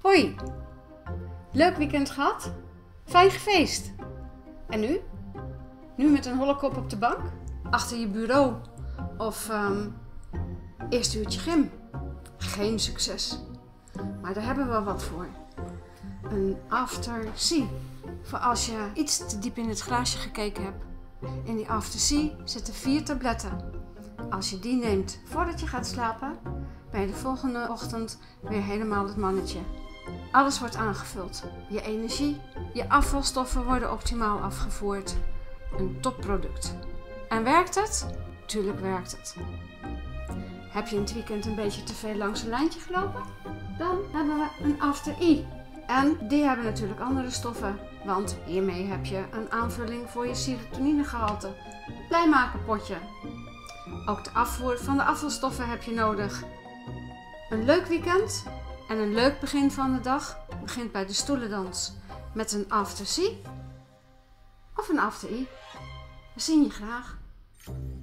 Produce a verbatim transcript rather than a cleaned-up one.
Hoi! Leuk weekend gehad? Fijn gefeest? En nu? Nu met een holle kop op de bank? Achter je bureau? Of um, eerste uurtje gym? Geen succes. Maar daar hebben we wat voor. Een after see. Voor als je iets te diep in het glaasje gekeken hebt. In die after see zitten vier tabletten. Als je die neemt voordat je gaat slapen, ben je de volgende ochtend weer helemaal het mannetje. Alles wordt aangevuld. Je energie, je afvalstoffen worden optimaal afgevoerd. Een topproduct. En werkt het? Tuurlijk werkt het. Heb je in het weekend een beetje te veel langs een lijntje gelopen? Dan hebben we een After E. En die hebben natuurlijk andere stoffen, want hiermee heb je een aanvulling voor je serotoninegehalte. Blijmakenpotje. Ook de afvoer van de afvalstoffen heb je nodig. Een leuk weekend en een leuk begin van de dag begint bij de stoelendans met een After C of een After E. We zien je graag.